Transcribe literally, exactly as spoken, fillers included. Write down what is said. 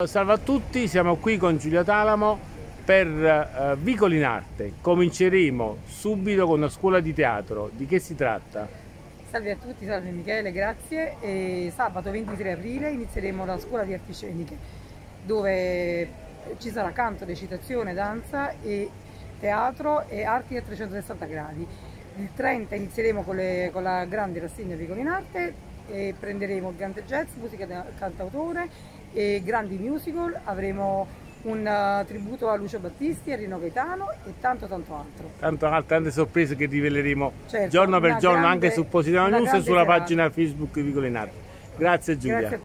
Salve a tutti, siamo qui con Giulia Talamo per uh, Vicoli in Arte. Cominceremo subito con una scuola di teatro. Di che si tratta? Salve a tutti, salve Michele, grazie. E sabato ventitré aprile inizieremo la scuola di arti sceniche, dove ci sarà canto, recitazione, danza e teatro e arti a trecentosessanta gradi. Il trenta inizieremo con, le, con la grande rassegna Vicoli in Arte e prenderemo il grande jazz, musica da cantautore e grandi musical. Avremo un uh, tributo a Lucio Battisti, a Rino Gaetano e tanto tanto altro. Tanto altre, tante sorprese che riveleremo certo, giorno per giorno grande, anche su Positano News e sulla serata. pagina Facebook Vicoli in Arte. Grazie Giulia. Grazie.